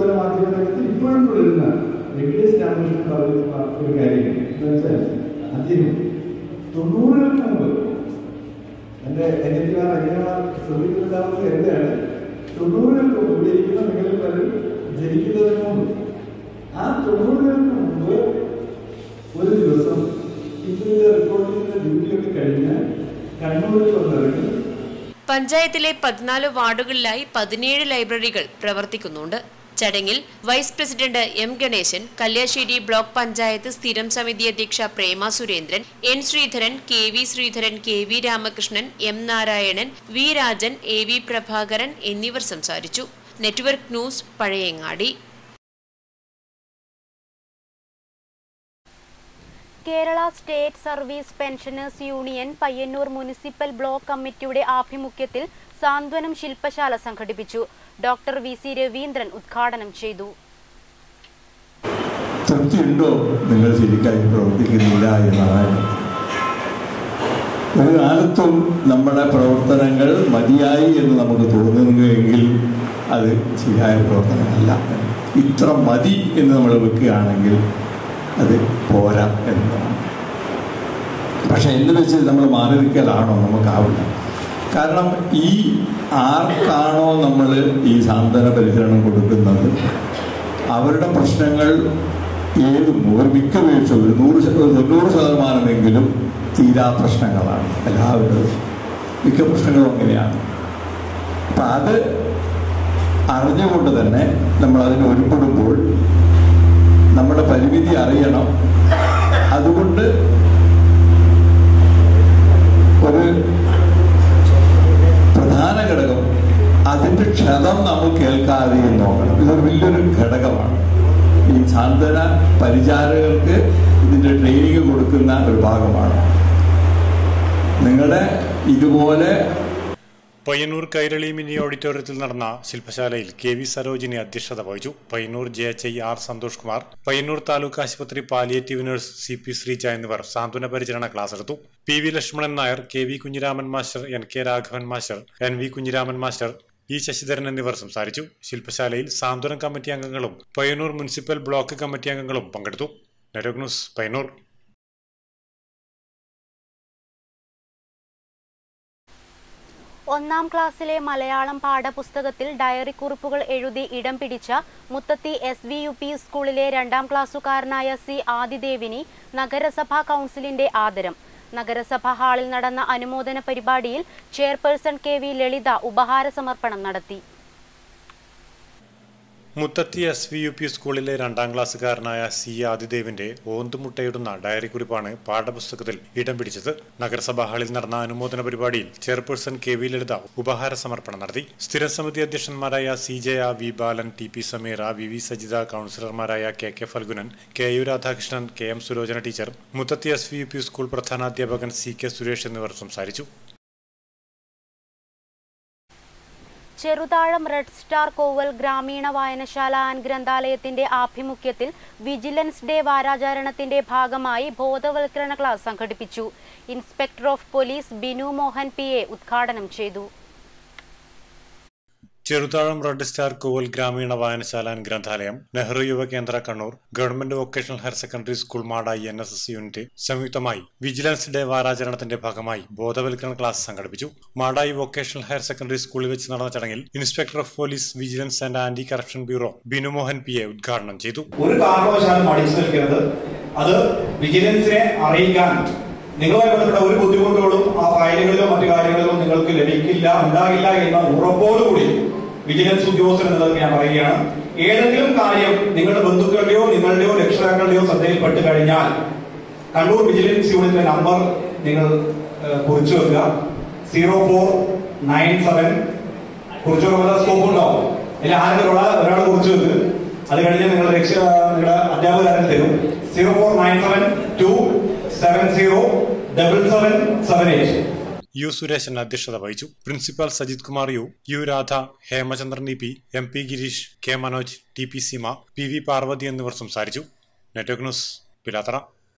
S17: ആ 90-ന് മുമ്പ് ഒരു ദിവസം ഇതിന്റെ റിപ്പോർട്ടിന്റെ ഡ്യൂട്ടിയൊക്കെ കഴിഞ്ഞ് കണ്ണൂരിൽ വന്നിറങ്ങി.
S7: പഞ്ചായത്തിലെ 14 വാർഡുകളിലായി 17 ലൈബ്രറികൾ പ്രവർത്തിക്കുന്നുണ്ട്. ചടങ്ങിൽ vice president M Ganeshan, Kalliasseri block panchayat സ്ഥിരം സമിതി അധ്യക്ഷ പ്രേമ Surendran, N Sreedharan, KV Sreedharan, KV Ramakrishnan, M Narayanan, V Rajan, AV Prabhakaran എന്നിവർ സംസാരിച്ചു. Network news, Pazhayangadi.
S11: Kerala state service pensioners union Payyanur municipal block കമ്മിറ്റിയുടെ ആഭിമുഖ്യത്തിൽ സാന്ത്വനം ശില്പശാല സംഘടിപ്പിച്ചു. ഡോക്ടർ VC രവീന്ദ്രൻ ഉദ്ഘാടനം ചെയ്തു.
S18: തൃപ്തിയുണ്ടോ നിങ്ങൾ ശരിക്കായി പ്രവർത്തിക്കുന്നില്ല എന്നാണ്. ഒരു കാലത്തും നമ്മുടെ പ്രവർത്തനങ്ങൾ മതിയായി എന്ന് നമുക്ക് തോന്നുന്നുവെങ്കിൽ അത് ശരിയായ പ്രവർത്തനമല്ല. ഇത്ര മതി എന്ന് നമ്മൾ വെക്കുകയാണെങ്കിൽ അത് പോരാ എന്നതാണ്. പക്ഷെ എന്ന് വെച്ച് നമ്മൾ മാറി നിൽക്കലാണോ? നമുക്കാവില്ല. കാരണം ഈ ആർക്കാണോ നമ്മൾ ഈ സാന്ത്വന പരിചരണം കൊടുക്കുന്നത് അവരുടെ പ്രശ്നങ്ങൾ ഏതും ഒരു മിക്ക വീഴ്ച ഒരു 90% തീരാ പ്രശ്നങ്ങളാണ്. എല്ലാവരുടെയും മിക്ക പ്രശ്നങ്ങളും അങ്ങനെയാണ്. അപ്പം അത് അറിഞ്ഞുകൊണ്ട് തന്നെ നമ്മൾ അതിന് ഒരുപ്പെടുമ്പോൾ നമ്മുടെ പരിമിതി അറിയണം. അതുകൊണ്ട് ഒരു പ്രധാന ഘടകം അതിൻ്റെ ക്ഷതം നമ്മൾ കേൾക്കാതെ നോക്കണം. ഇതൊരു വലിയൊരു ഘടകമാണ്. ഈ സാന്ത്വന പരിചാരകർക്ക് ഇതിൻ്റെ ട്രെയിനിങ് കൊടുക്കുന്ന ഒരു ഭാഗമാണ്. നിങ്ങളുടെ ഇതുപോലെ
S8: പയ്യന്നൂർ കൈരളി മിനി ഓഡിറ്റോറിയത്തിൽ നടന്ന ശില്പശാലയിൽ KV സരോജിനി അധ്യക്ഷത വഹിച്ചു. പയ്യന്നൂർ JHI R സന്തോഷ് കുമാർ, പയ്യന്നൂർ താലൂക്ക് ആശുപത്രി പാലിയേറ്റീവ് നഴ്സ് CP ശ്രീജ എന്നിവർ സാന്ത്വന പരിചരണ ക്ലാസ് എടുത്തു. PV Lakshmanan Nair, KV Kunhiraman master, NK Raghavan master, NV Kunhiraman master, E Sasidharan എന്നിവർ സംസാരിച്ചു. ശില്പശാലയിൽ സാന്ത്വനം കമ്മിറ്റി അംഗങ്ങളും പയ്യന്നൂർ മുനിസിപ്പൽ ബ്ലോക്ക് കമ്മിറ്റി അംഗങ്ങളും പങ്കെടുത്തു. Network news, Payyanur.
S11: ഒന്നാം ക്ലാസ്സിലെ മലയാളം പാഠപുസ്തകത്തിൽ ഡയറി കുറിപ്പുകൾ എഴുതി ഇടം പിടിച്ച മുത്തത്തി SVUP സ്കൂളിലെ 2ാം ക്ലാസ്സുകാരനായ C ആദിദേവിനി നഗരസഭാ കൗൺസിലിന്റെ ആദരം. നഗരസഭാ ഹാളിൽ നടന്ന അനുമോദന പരിപാടിയിൽ ചെയർപേഴ്സൺ KV ലളിത ഉപഹാര സമർപ്പണം നടത്തി.
S8: മുത്തത്തി SVUP സ്കൂളിലെ 2ാം ക്ലാസ്സുകാരനായ C ആദിദേവിന്റെ ഓന്തുമുട്ടയിടുന്ന ഡയറി കുറിപ്പാണ് പാഠപുസ്തകത്തിൽ ഇടം പിടിച്ചത്. നഗരസഭാ ഹാളിൽ നടന്ന അനുമോദന പരിപാടിയിൽ ചെയർപേഴ്സൺ KV ലളിത ഉപഹാര സമർപ്പണം നടത്തി. സ്ഥിരം സമിതി അധ്യക്ഷന്മാരായ CJ V ബാലൻ, TP സമീറ, VV സജിത, കൗൺസിലർമാരായ KK Phalgunan, KU Radhakrishnan, KM Sulochana teacher, Muthathi SVUP school പ്രധാനാധ്യാപകൻ CK സുരേഷ് എന്നിവർ സംസാരിച്ചു.
S11: ചെറുതാഴം റെഡ് സ്റ്റാർ കോവൽ ഗ്രാമീണ വായനശാല ആൻഡ് ഗ്രന്ഥാലയത്തിന്റെ ആഭിമുഖ്യത്തിൽ വിജിലൻസ് ഡേ വാരാചരണത്തിന്റെ ഭാഗമായി ബോധവൽക്കരണ ക്ലാസ് സംഘടിപ്പിച്ചു. Inspector of police Binu Mohan PA ഉദ്ഘാടനം ചെയ്തു.
S8: ചെറുതാഴം റെഡ് സ്റ്റാർ കോവൽ ഗ്രാമീണ വായനശാല and ഗ്രന്ഥാലയം, Nehru Yuva Kendra Kannur, government vocational higher secondary school Madayi NSS unit സംയുക്തമായി വിജിലൻസ് ഡേ വാരാചരണത്തിന്റെ ഭാഗമായി ബോധവൽക്കരണ ക്ലാസ് സംഘടിപ്പിച്ചു. മാടായി വൊക്കേഷണൽ ഹയർ സെക്കൻഡറി സ്കൂളിൽ വെച്ച് നടന്ന ചടങ്ങിൽ inspector of police vigilance and anti corruption bureau Binu Mohan PA ഉദ്ഘാടനം ചെയ്തു.
S19: ഒരു കാരണവശാലും അടിച്ചു നിൽക്കരുത്. അത് വിജിലൻസിനെ അറിയിക്കാൻ നിങ്ങളുമായി ബന്ധപ്പെട്ട ഒരു ബുദ്ധിമുട്ടുകളും ആ ഫയലുകളിലോ മറ്റു കാര്യങ്ങളിലോ നിങ്ങൾക്ക് ഉണ്ടാകില്ല എന്ന ഉറപ്പോടുകൂടി വിജിലൻസ് ഉദ്യോഗസ്ഥർ എന്നുള്ളത് ഞാൻ പറയുകയാണ്. ഏതെങ്കിലും കാര്യം നിങ്ങളുടെ ബന്ധുക്കളുടെയോ നിങ്ങളുടെയോ രക്ഷിതാക്കളുടെയോ ശ്രദ്ധയിൽപ്പെട്ട് കഴിഞ്ഞാൽ കണ്ണൂർ വിജിലൻസ് യൂണിറ്റിന്റെ നമ്പർ നിങ്ങൾ കുറിച്ചു വെക്കുക. 0497 കുറിച്ചു വെക്കുന്ന സ്കോപ്പ് ഉണ്ടാവും. അല്ലെങ്കിൽ ആരെങ്കിലും ഒരാൾ കുറിച്ചു വെക്കുക. അത് കഴിഞ്ഞ് നിങ്ങളുടെ അധ്യാപകരാരും തരും. 0497270778.
S8: യു സുരേശൻ അധ്യക്ഷത വഹിച്ചു. Principal Sajith Kumar U Radha, Hemachandran EP, MP Gireesh, K Manoj, TP Seema, PV Parvathy എന്നിവർ സംസാരിച്ചു. Network news, Pilathara.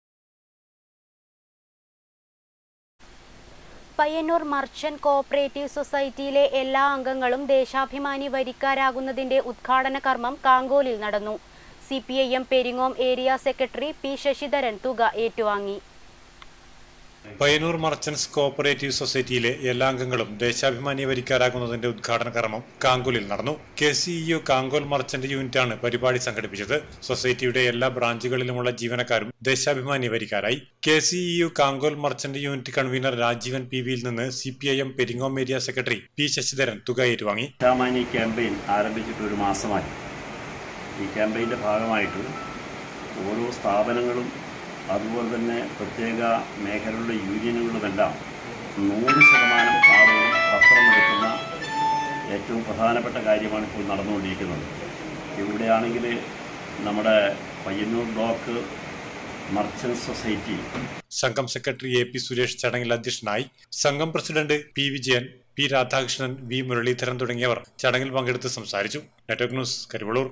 S11: Payyanur merchant cooperative സൊസൈറ്റിയിലെ എല്ലാ അംഗങ്ങളും ദേശാഭിമാനി വരിക്കാരാകുന്നതിന്റെ ഉദ്ഘാടന കർമ്മം കാങ്കോലിൽ നടന്നു. CPIM Peringome area secretary P Sasidharan തുക ഏറ്റുവാങ്ങി.
S8: പയ്യന്നൂർ മർച്ചന്റ്സ് കോഓപ്പറേറ്റീവ് സൊസൈറ്റിയിലെ എല്ലാ അംഗങ്ങളും ദേശാഭിമാനി വരിക്കാരാകുന്നതിന്റെ ഉദ്ഘാടന കർമ്മം കാങ്കോലിൽ നടന്നു. KCEU കാങ്കോൽ മർച്ചന്റ് യൂണിറ്റാണ് പരിപാടി സംഘടിപ്പിച്ചത്. സൊസൈറ്റിയുടെ എല്ലാ ബ്രാഞ്ചുകളിലുമുള്ള ജീവനക്കാരും ദേശാഭിമാനി വരിക്കാരായി. KCEU Kankol merchant unit convener Rajeevan PVയിൽ നിന്ന് CPIM Peringome area secretary P Sasidharan തുക ഏറ്റുവാങ്ങി.
S20: ദേശാഭിമാനി ക്യാമ്പയിൻ ആരംഭിച്ചിട്ട് ഒരു മാസമായി. ഈ ക്യാമ്പയിൻ്റെ ഭാഗമായിട്ട് ഓരോ സ്ഥാപനങ്ങളും അതുപോലെ തന്നെ പ്രത്യേക മേഖലകളിലെ യൂണിയനുകളുമെല്ലാം 100% ആളുകളും പത്രമെടുക്കുന്ന ഏറ്റവും പ്രധാനപ്പെട്ട കാര്യമാണ് ഇപ്പോൾ നടന്നുകൊണ്ടിരിക്കുന്നത്. ഇവിടെയാണെങ്കിൽ നമ്മുടെ പയ്യന്നൂർ ബ്ലോക്ക് മർച്ചന്റ് സൊസൈറ്റി
S8: സംഘം സെക്രട്ടറി AP സുരേഷ് ചടങ്ങിൽ അധ്യക്ഷനായി. സംഘം president P Vijayan, P Radhakrishnan, V Muralidharan തുടങ്ങിയവർ ചടങ്ങിൽ പങ്കെടുത്ത് സംസാരിച്ചു. Network news, Karivellur.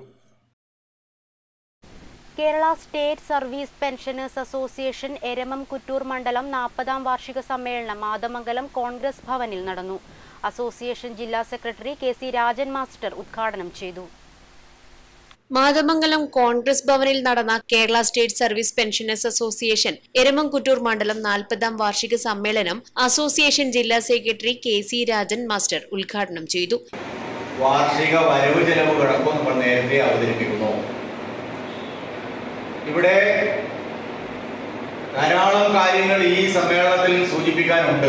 S11: Kerala state service pensioners association Eramam Kuttoor മണ്ഡലം 40ാം വാർഷിക സമ്മേളനം മാതമംഗലം കോൺഗ്രസ് ഭവനിൽ നടന്നു. അസോസിയേഷൻ ജില്ലാ സെക്രട്ടറി KC രാജൻ മാസ്റ്റർ ഉദ്ഘാടനം ചെയ്തു.
S7: മാതമംഗലം കോൺഗ്രസ് ഭവനിൽ നടന്ന Kerala state service pensioners association Eramam Kuttoor മണ്ഡലം 40ാം വാർഷിക സമ്മേളനം അസോസിയേഷൻ ജില്ലാ സെക്രട്ടറി KC രാജൻ മാസ്റ്റർ ഉദ്ഘാടനം ചെയ്തു.
S21: വാർഷിക വരവ് ചെലവ് കണക്കും നമ്മൾ നേരത്തെ അവതരിപ്പിക്കുന്നു. ഇവിടെ ധാരാളം കാര്യങ്ങൾ ഈ സമ്മേളനത്തിൽ സൂചിപ്പിക്കാനുണ്ട്.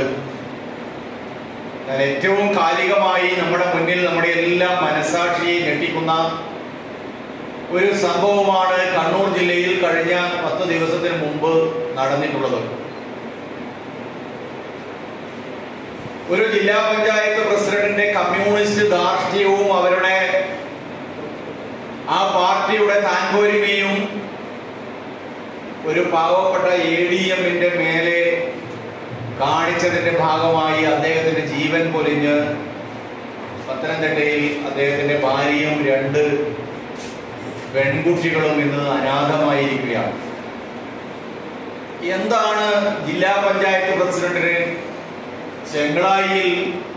S21: ഏറ്റവും കാലികമായി നമ്മുടെ മുന്നിൽ നമ്മുടെ എല്ലാ മനസാക്ഷിയെ ഞെട്ടിക്കുന്ന ഒരു സംഭവമാണ് കണ്ണൂർ ജില്ലയിൽ കഴിഞ്ഞ 10 ദിവസത്തിന് മുമ്പ് നടന്നിട്ടുള്ളത്. ഒരു ജില്ലാ പഞ്ചായത്ത് പ്രസിഡന്റിന്റെ കമ്മ്യൂണിസ്റ്റ് ധാർഷ്ട്യവും അവരുടെ ആ പാർട്ടിയുടെ താൻപോരിമയും ഒരു പാവപ്പെട്ട ADMന്റെ മേലെ കാണിച്ചതിന്റെ ഭാഗമായി അദ്ദേഹത്തിന്റെ ജീവൻ പൊലിഞ്ഞ് പത്തനംതിട്ടയിൽ അദ്ദേഹത്തിന്റെ ഭാര്യയും 2 പെൺകുട്ടികളും ഇന്ന് അനാഥമായിരിക്കുകയാണ്. എന്താണ് ജില്ലാ പഞ്ചായത്ത് പ്രസിഡന്റിന് ചെങ്ങളായിൽ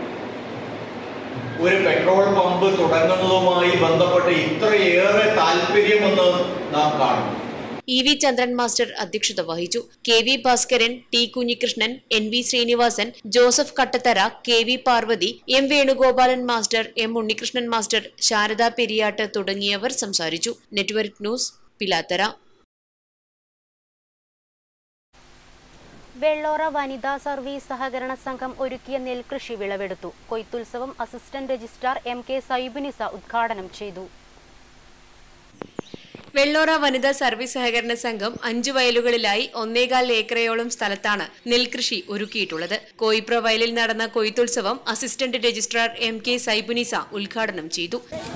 S21: ഒരു പെട്രോൾ പമ്പ് തുടങ്ങുന്നതുമായി ബന്ധപ്പെട്ട് ഇത്രയേറെ താല്പര്യമെന്ന് നാം കാണുന്നു?
S7: EV ചന്ദ്രൻ മാസ്റ്റർ അധ്യക്ഷത വഹിച്ചു. KV Bhaskaran, T Kunhikrishnan, NV Srinivasan, Joseph Kattathara, KV Parvathy, M Venugopalan master, M Unnikrishnan master, Sarada Periyatt തുടങ്ങിയവർ സംസാരിച്ചു. Network news, Pilathara.
S11: വെള്ളോറ വനിതാ സർവീസ് സഹകരണ സംഘം ഒരുക്കിയ നെൽകൃഷി വിളവെടുത്തു. കൊയ്ത്തുത്സവം അസിസ്റ്റന്റ് രജിസ്ട്രാർ MK സൈബുനിസ ഉദ്ഘാടനം ചെയ്തു.
S7: വെള്ളോറ വനിതാ സർവീസ് സഹകരണ സംഘം 5 വയലുകളിലായി 1.25 ഏക്കറയോളം സ്ഥലത്താണ് നെൽകൃഷി ഒരുക്കിയിട്ടുള്ളത്. കോയിപ്ര വയലിൽ നടന്ന കൊയ്ത്തുത്സവം അസിസ്റ്റന്റ് രജിസ്ട്രാർ MK സൈബുനിസ ഉദ്ഘാടനം ചെയ്തു.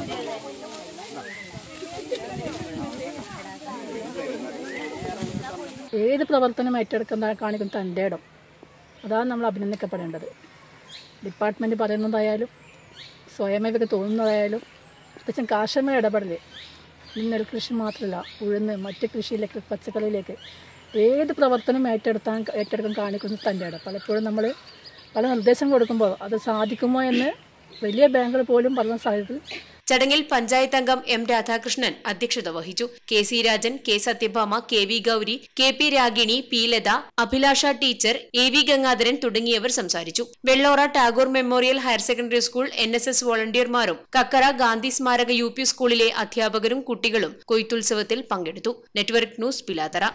S22: ഏത് പ്രവർത്തനം ഏറ്റെടുക്കുന്ന കാണിക്കുന്ന തൻ്റെ ഇടം, അതാണ് നമ്മൾ അഭിനന്ദിക്കപ്പെടേണ്ടത്. ഡിപ്പാർട്ട്മെൻറ്റ് പറയുന്നതായാലും സ്വയമേവൊക്കെ തോന്നുന്നതായാലും പ്രത്യേകിച്ചും കാർഷികമായ ഇടപെടൽ നെൽകൃഷി മാത്രമല്ല ഉഴുന്ന് മറ്റ് കൃഷിയിലേക്ക് പച്ചക്കറിയിലേക്ക് ഏത് പ്രവർത്തനം ഏറ്റെടുക്കാൻ കാണിക്കുന്ന തൻ്റെ ഇടം. പലപ്പോഴും നമ്മൾ പല നിർദ്ദേശം കൊടുക്കുമ്പോൾ അത് സാധിക്കുമോ എന്ന് വലിയ ബാങ്കുകൾ പോലും പറഞ്ഞ സാഹചര്യത്തിൽ
S7: ചടങ്ങിൽ പഞ്ചായത്ത് അംഗം എം രാധാകൃഷ്ണൻ അധ്യക്ഷത വഹിച്ചു. K C Rajan, K Sathyabhama, K V Gauri, K P Ragini, P Latha, Abhilasha teacher, A V Gangadharan തുടങ്ങിയവർ സംസാരിച്ചു. Vellora Tagore memorial higher secondary school NSS വോളണ്ടിയർമാരും കക്കറ ഗാന്ധി സ്മാരക UP സ്കൂളിലെ അധ്യാപകരും കുട്ടികളും കൊയ്ത്തുത്സവത്തിൽ പങ്കെടുത്തു. Network news Pilathara.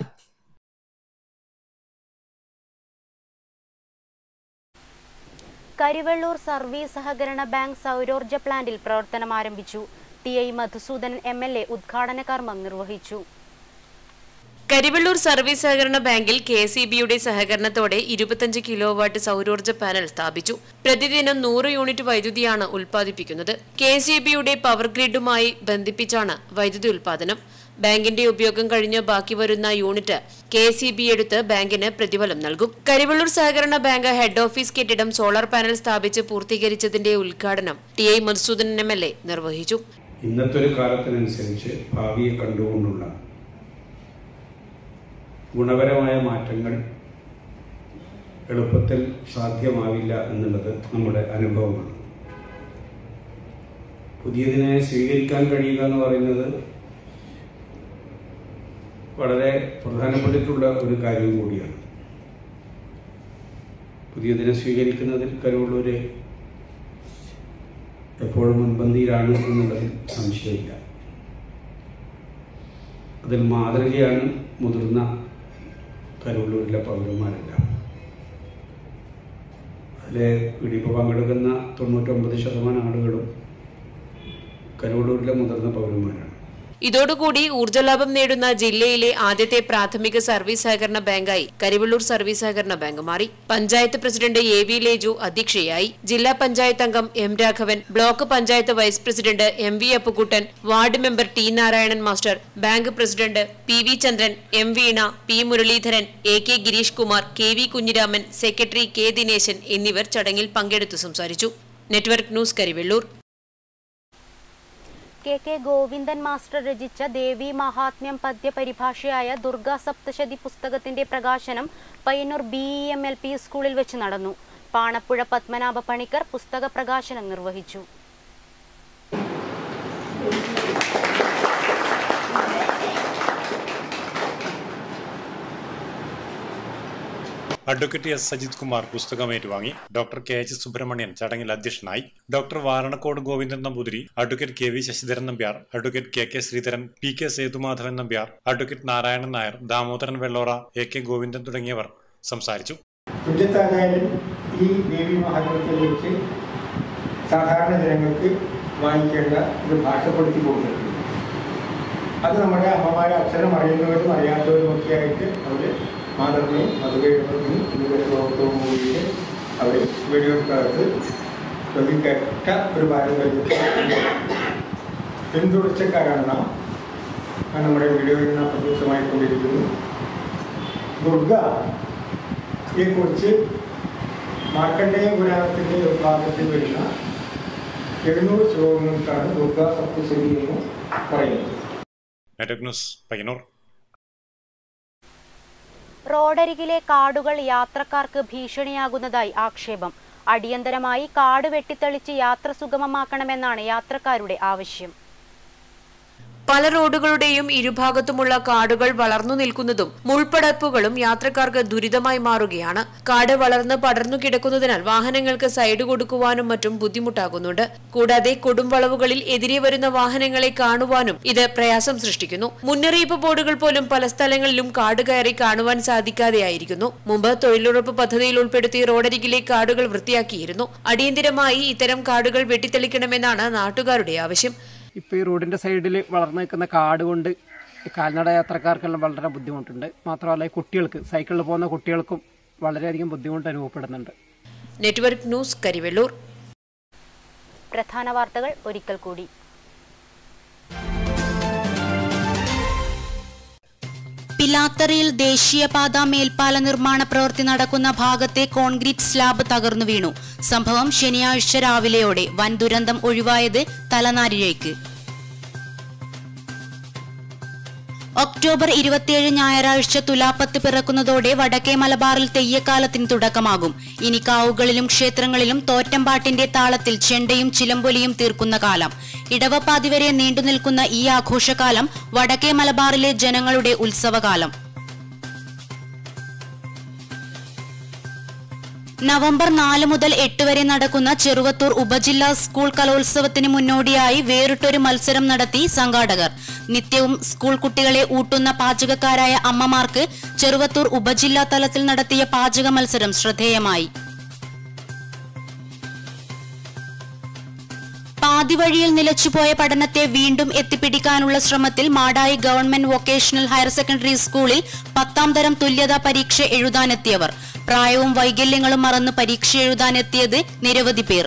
S11: Karivellur service സഹകരണ ബാങ്ക് സൗരോർജ്ജ പ്ലാന്റിൽ പ്രവർത്തനം ആരംഭിച്ചു. TI മധുസൂദനൻ MLA ഉദ്ഘാടന കർമ്മം നിർവഹിച്ചു.
S7: കരിവെള്ളൂർ സർവീസ് സഹകരണ ബാങ്കിൽ KSEBയുടെ സഹകരണത്തോടെ 25 കിലോവാട്ട് സൗരോർജ്ജ പാനൽ സ്ഥാപിച്ചു. പ്രതിദിനം 100 യൂണിറ്റ് വൈദ്യുതിയാണ് ഉൽപ്പാദിപ്പിക്കുന്നത്. KSEBയുടെ പവർ ഗ്രിഡുമായി ബന്ധിപ്പിച്ചാണ് വൈദ്യുതി ഉൽപ്പാദനം. ബാങ്കിന്റെ ഉപയോഗം കഴിഞ്ഞ് ബാക്കി വരുന്ന യൂണിറ്റ് KSEB എടുത്ത് ബാങ്കിന് പ്രതിഫലം നൽകും. കരിവെള്ളൂർ സഹകരണ ബാങ്ക് ഹെഡ് ഓഫീസ് കെട്ടിടം സോളാർ പാനൽ സ്ഥാപിച്ച് പൂർത്തീകരിച്ചതിന്റെ ഉദ്ഘാടനം TI മധുസൂദനൻ MLA നിർവഹിച്ചു.
S1: ഇന്നത്തെ ഒരു കാലത്തിനനുസരിച്ച് ഭാവിയെ കണ്ടുകൊണ്ടുള്ള ഗുണപരമായ മാറ്റങ്ങൾ എളുപ്പത്തിൽ സാധ്യമാവില്ല എന്നുള്ളത് നമ്മുടെ അനുഭവമാണ്. പുതിയതിനെ സ്വീകരിക്കാൻ കഴിയുക എന്ന് പറയുന്നത് വളരെ പ്രധാനപ്പെട്ടിട്ടുള്ള ഒരു കാര്യം കൂടിയാണ്. പുതിയതിനെ സ്വീകരിക്കുന്നതിൽ കരിവെള്ളൂര് എപ്പോഴും മുൻപന്തിയിലാണ് എന്നുള്ളതിൽ സംശയമില്ല. അതിൽ മാതൃകയാണ് മുതിർന്ന കരിവെള്ളൂരിലെ പൗരന്മാരെല്ലാം. അതിലെ ഇപ്പോൾ പങ്കെടുക്കുന്ന 99% ആളുകളും കരിവെള്ളൂരിലെ മുതിർന്ന പൗരന്മാരാണ്.
S7: ഇതോടുകൂടി ഊർജ്ജലാഭം നേടുന്ന ജില്ലയിലെ ആദ്യത്തെ പ്രാഥമിക സർവീസ് സഹകരണ ബാങ്കായി കരിവെള്ളൂർ സർവീസ് സഹകരണ ബാങ്ക് മാറി. പഞ്ചായത്ത് പ്രസിഡന്റ് AV ലേജു അധ്യക്ഷയായി. ജില്ലാ പഞ്ചായത്ത് അംഗം M Raghavan, block panchayat vice president MV Appukuttan, ward member T Narayanan master, bank president PV Chandran, M Veena, P Muraleedharan, AK Girish Kumar, KV Kunhiraman, secretary K Dineshan എന്നിവർ ചടങ്ങിൽ പങ്കെടുത്തു സംസാരിച്ചു. Network news Karivellur.
S11: KK Govindan master രചിച്ച ദേവി മഹാത്മ്യം പദ്യ പരിഭാഷയായ ദുർഗാ സപ്തശതി പുസ്തകത്തിന്റെ പ്രകാശനം പയ്യന്നൂർ BEM LP സ്കൂളിൽ വെച്ച് നടന്നു. പാണപ്പുഴ പത്മനാഭ പണിക്കർ പുസ്തക പ്രകാശനം നിർവഹിച്ചു.
S8: അഡ്വക്കേറ്റ് S സജിത് കുമാർ പുസ്തകം ഏറ്റുവാങ്ങി. ഡോക്ടർ KH സുബ്രഹ്മണ്യൻ ചടങ്ങിൽ അധ്യക്ഷനായി. Doctor Varanakode Govindan Namboothiri, advocate KV Sasidharan Nambiar, advocate KK Sreedharan, PK Sethumadhavan Nambiar, advocate Narayanan Nair, Damodaran Vellora, AK Govindan തുടങ്ങിയവർ സംസാരിച്ചു.
S3: ഈ ദേവി മഹാത്മ്യത്തെ കുറിച്ച് സാധാരണ ജനങ്ങൾക്ക് വായിക്കേണ്ട ഒരു ഭാഷപ്പെടുത്തി കൊടുത്തിട്ടുണ്ട്. അത് നമ്മുടെ അമ്മമാരെ അക്ഷരം അറിയുന്നവരും അറിയാത്തവരും ഒക്കെ ആയിട്ട് അവർ മാതൃമയും മധുരയും ഇവരോടൊപ്പം കൂടിയിട്ട് അവർ വീഡിയോക്കകത്ത് കേട്ട ഒരു പാരമ്പര്യത്തെ പിന്തുടർച്ചക്കാരാണ് നാം. നമ്മുടെ വീഡിയോയിൽ നാം പ്രത്യക്ഷമായിക്കൊണ്ടിരിക്കുന്നു. ദുർഗയെക്കുറിച്ച് മാർക്കണ്ഡേയ പുരാണത്തിൻ്റെ ഒരു ഭാഗത്തിൽ വരുന്ന 700 ശ്ലോകങ്ങൾക്കാണ് ദുർഗാ സപ്തശതി എന്ന് പറയുന്നത്.
S11: റോഡരികിലെ കാടുകൾ യാത്രക്കാർക്ക് ഭീഷണിയാകുന്നതായി ആക്ഷേപം. അടിയന്തരമായി കാട് വെട്ടിത്തെളിച്ച് യാത്ര സുഗമമാക്കണമെന്നാണ് യാത്രക്കാരുടെ ആവശ്യം.
S7: പല റോഡുകളുടെയും ഇരുഭാഗത്തുമുള്ള കാടുകൾ വളർന്നു നിൽക്കുന്നതും മുൾപടർപ്പുകളും യാത്രക്കാർക്ക് ദുരിതമായി മാറുകയാണ്. കാട് വളർന്ന് പടർന്നു കിടക്കുന്നതിനാൽ വാഹനങ്ങൾക്ക് സൈഡ് കൊടുക്കുവാനും മറ്റും ബുദ്ധിമുട്ടാകുന്നുണ്ട്. കൂടാതെ കൊടുംവളവുകളിൽ എതിരെ വരുന്ന വാഹനങ്ങളെ കാണുവാനും ഇത് പ്രയാസം സൃഷ്ടിക്കുന്നു. മുന്നറിയിപ്പ് ബോർഡുകൾ പോലും പല സ്ഥലങ്ങളിലും കാട് കയറി കാണുവാൻ സാധിക്കാതെയായിരിക്കുന്നു. മുമ്പ് തൊഴിലുറപ്പ് പദ്ധതിയിൽ ഉൾപ്പെടുത്തി റോഡരികിലെ കാടുകൾ വൃത്തിയാക്കിയിരുന്നു. അടിയന്തരമായി ഇത്തരം കാടുകൾ വെട്ടിത്തെളിക്കണമെന്നാണ് നാട്ടുകാരുടെ ആവശ്യം.
S23: ഇപ്പോൾ ഈ റോഡിൻ്റെ സൈഡിൽ വളർന്നു നിൽക്കുന്ന കാട് കൊണ്ട് കാൽനട യാത്രക്കാർക്കെല്ലാം വളരെ ബുദ്ധിമുട്ടുണ്ട്. മാത്രമല്ല കുട്ടികൾക്ക്, സൈക്കിളിൽ പോകുന്ന കുട്ടികൾക്കും വളരെയധികം ബുദ്ധിമുട്ട് അനുഭവപ്പെടുന്നുണ്ട്.
S7: Network news Karivellur.
S11: പ്രധാന വാർത്തകൾ ഒരിക്കൽ കൂടി.
S6: പിലാത്തറയിൽ ദേശീയപാത മേൽപ്പാല നിർമ്മാണ പ്രവൃത്തി നടക്കുന്ന ഭാഗത്തെ കോൺക്രീറ്റ് സ്ലാബ് തകർന്നു വീണു. സംഭവം ശനിയാഴ്ച രാവിലെയോടെ വൻ ദുരന്തം ഒഴിവായത് തലനാരിഴയ്ക്ക്. ഒക്ടോബർ 27 ഞായറാഴ്ച തുലാപ്പത്ത് പിറക്കുന്നതോടെ വടക്കേ മലബാറിൽ തെയ്യക്കാലത്തിന് തുടക്കമാകും. ഇനി കാവുകളിലും ക്ഷേത്രങ്ങളിലും തോറ്റമ്പാട്ടിന്റെ താളത്തിൽ ചെണ്ടയും ചിലമ്പൊലിയും തീർക്കുന്ന കാലം. ഇടവപ്പാതി വരെ നീണ്ടുനിൽക്കുന്ന ഈ ആഘോഷകാലം വടക്കേ മലബാറിലെ ജനങ്ങളുടെ ഉത്സവകാലം. നവംബർ 4 മുതൽ 8 വരെ നടക്കുന്ന ചെറുവത്തൂർ ഉപജില്ലാ സ്കൂൾ കലോത്സവത്തിന് മുന്നോടിയായി വേറിട്ടൊരു മത്സരം നടത്തി സംഘാടകർ. നിത്യവും സ്കൂൾ കുട്ടികളെ ഊട്ടുന്ന പാചകക്കാരായ അമ്മമാർക്ക് ചെറുവത്തൂർ ഉപജില്ലാ തലത്തിൽ നടത്തിയ പാചക മത്സരം ശ്രദ്ധേയമായി. പാതിവഴിയിൽ നിലച്ചുപോയ പഠനത്തെ വീണ്ടും എത്തിപ്പിടിക്കാനുള്ള ശ്രമത്തിൽ Madayi government vocational higher secondary സ്കൂളിൽ 10ാം തരം തുല്യതാ പരീക്ഷ എഴുതാനെത്തിയവർ. പ്രായവും വൈകല്യങ്ങളും മറന്ന് പരീക്ഷ എഴുതാനെത്തിയത് നിരവധി പേർ.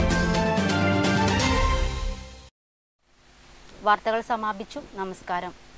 S11: വാർത്തകൾ സമാപിച്ചു. നമസ്കാരം.